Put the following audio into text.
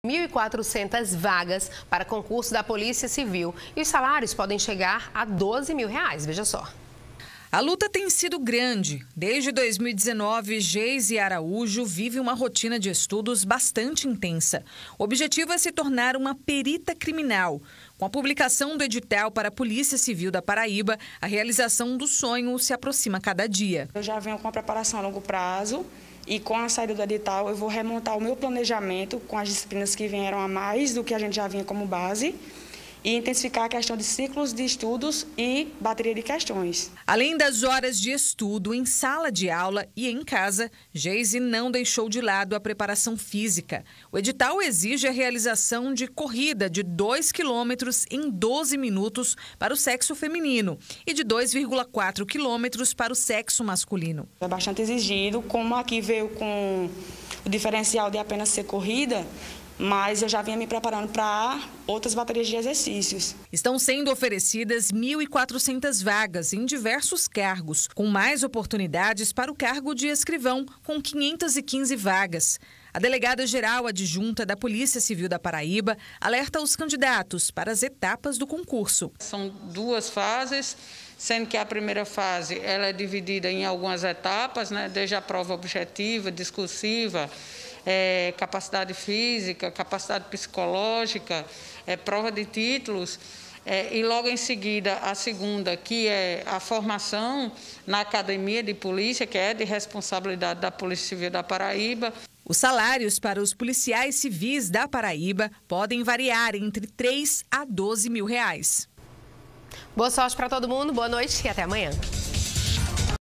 1.400 vagas para concurso da Polícia Civil e os salários podem chegar a R$12 mil. Veja só. A luta tem sido grande. Desde 2019, Geise Araújo vive uma rotina de estudos bastante intensa. O objetivo é se tornar uma perita criminal. Com a publicação do edital para a Polícia Civil da Paraíba, a realização do sonho se aproxima cada dia. Eu já venho com a preparação a longo prazo e com a saída do edital eu vou remontar o meu planejamento com as disciplinas que vieram a mais do que a gente já vinha como base e intensificar a questão de ciclos de estudos e bateria de questões. Além das horas de estudo em sala de aula e em casa, Geise não deixou de lado a preparação física. O edital exige a realização de corrida de 2 quilômetros em 12 minutos para o sexo feminino e de 2,4 quilômetros para o sexo masculino. É bastante exigido, como aqui veio com o diferencial de apenas ser corrida, mas eu já vinha me preparando para outras baterias de exercícios. Estão sendo oferecidas 1.400 vagas em diversos cargos, com mais oportunidades para o cargo de escrivão, com 515 vagas. A delegada-geral adjunta da Polícia Civil da Paraíba alerta os candidatos para as etapas do concurso. São 2 fases, sendo que a primeira fase ela é dividida em algumas etapas, desde a prova objetiva, discursiva, capacidade física, capacidade psicológica, prova de títulos, e logo em seguida a segunda, que é a formação na Academia de Polícia, que é de responsabilidade da Polícia Civil da Paraíba. Os salários para os policiais civis da Paraíba podem variar entre R$3 a R$12 mil. Boa sorte para todo mundo, boa noite e até amanhã.